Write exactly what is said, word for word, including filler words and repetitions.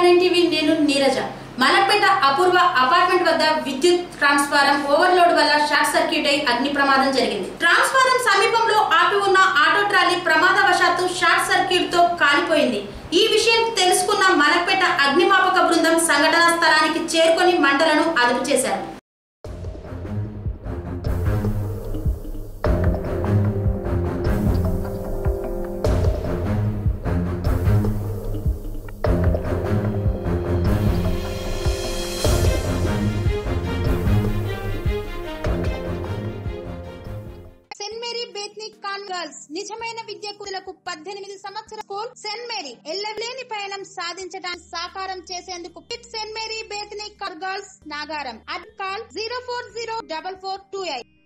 Nine TV నేను నీరజ మలక్పేట అపూర్వ apartment వద్ద విద్యుత్ ట్రాన్స్ఫారం ఓవర్లోడ్ వల్ల షార్ట్ సర్క్యూట్ అయి అగ్ని ప్రమాదం జరిగింది. ట్రాన్స్ఫారం సమీపంలో ఆపి ఉన్న ఆటో ట్రాలీ ప్రమాదవశాత్తు షార్ట్ సర్క్యూట్ తో కాలిపోయింది. ఈ విషయం తెలుసుకున్న మలక్పేట అగ్నిమాపక బృందం సంఘటనా స్థలానికి చేరుకొని మంటలను అదుపు చేశారు. సెయింట్ మేరీ బేత్నిక్ కాన్ గర్ల్స్ నిజమైన విద్యార్థులకు పద్దెనిమిది సంవత్సరాల స్కూల్ సెయింట్ మేరీ ఎల్లలేని పయనం సాధించడానికి సాకారం చేసేందుకు పిట్ సెయింట్ మేరీ బేత్నిక్ కాన్ గర్ల్స్ నాగారం అడ్ call zero four zero double four two eight.